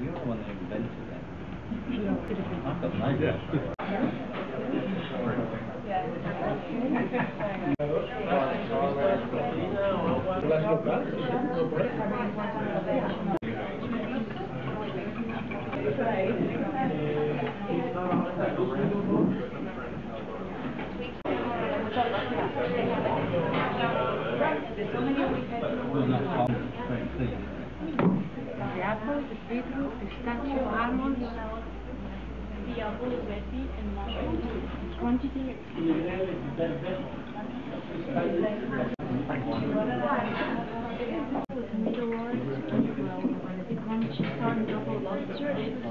You're the one that invented that. I've got no Yeah. The apples, the beetroot, pistachio, almonds. The apple is messy and mushroom. Quantity. With middlewort, crunchy corn double lobster,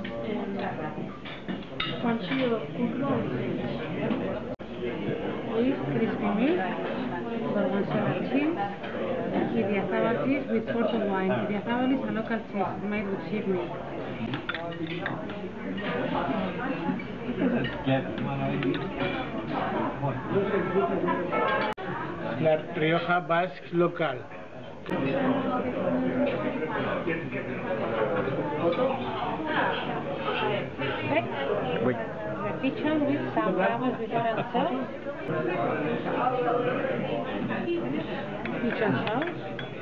crunchy football, beef, crispy meat, gorgonzola cheese, Idiazabal cheese with porter wine. Idiazabal is a local cheese made with sheep meat. La Rioja Basque local. Okay. The pigeon with some bravos with oil sauce. Pigeon sauce.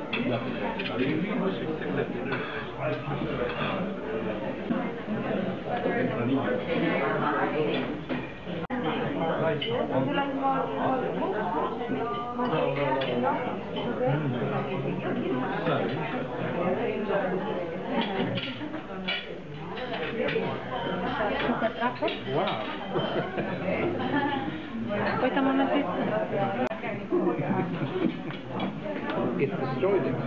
Super truffle. Wow. Wait a moment. It destroyed it.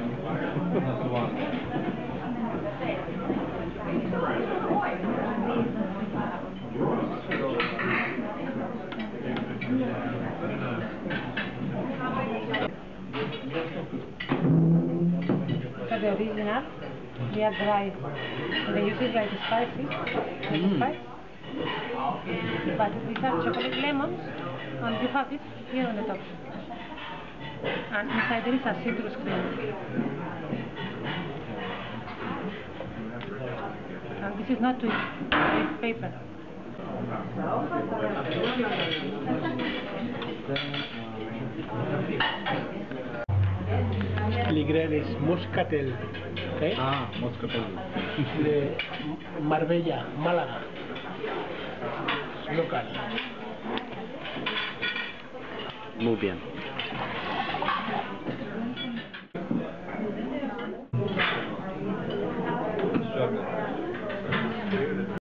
So the original, they are dry. They use it like spicy, like spice. But these are chocolate lemons, and you have it here on the top. And inside there is a citrus cream. And this is not to eat, it's paper. Ligreles, Moscatel. ¿Eh? Ah, moscatel. De Marbella, Málaga. Local. Muy bien.